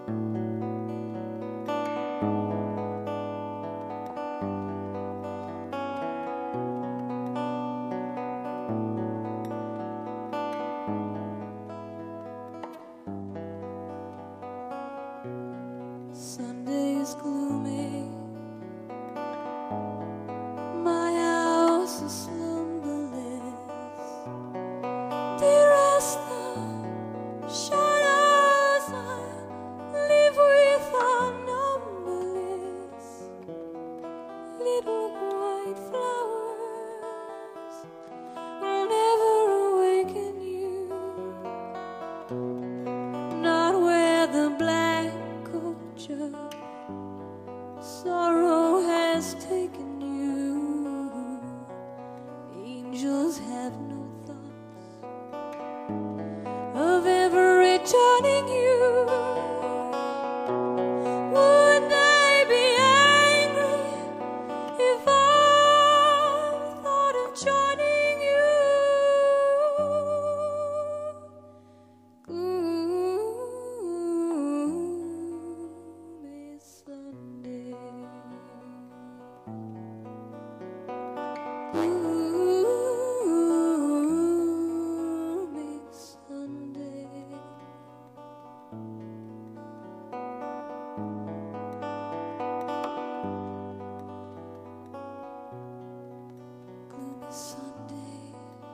Sunday is gloomy, my house is slumberless. Dearest, the shadows I live with are numberless. Little white flowers will never awaken you, not where the black sorrow has taken you. Angels have no thoughts of ever returning you. Would they be angry if I thought of joining you? Sunday,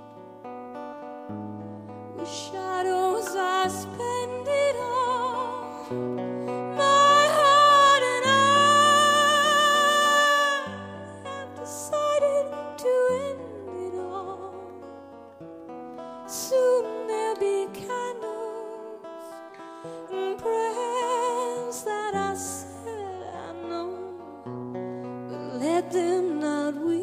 with shadows I spend it all. My heart and I have decided to end it all. Soon there'll be candles and prayers that I said I know, but let them not weep.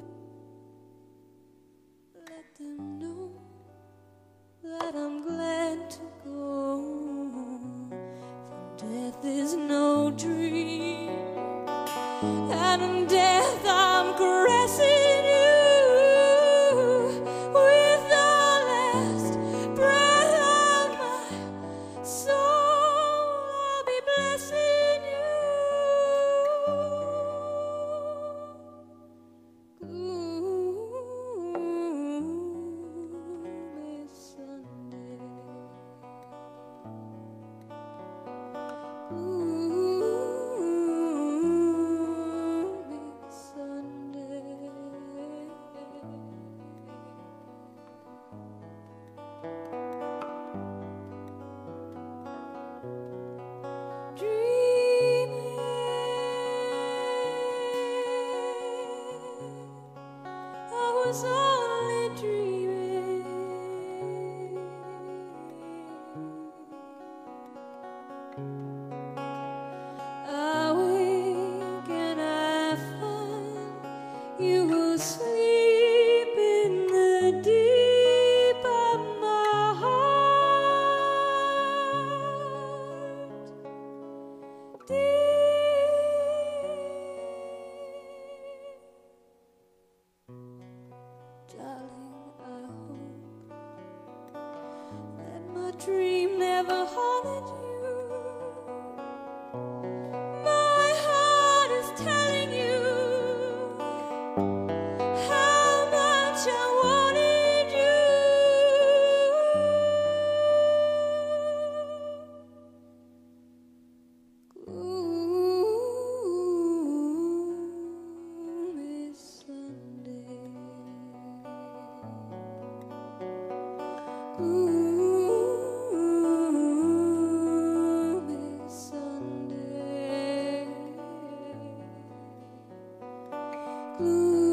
That I'm glad to go, for death is no dream, and in death I'm caressing you with the last breath of my soul. I'll be blessing you. I was only dreaming. I wake and I find you asleep in the deep of my heart. Darling, I hope that my dream never haunted you. My heart is telling you how much I wanted you. Gloomy Sunday. Gloomy Sunday.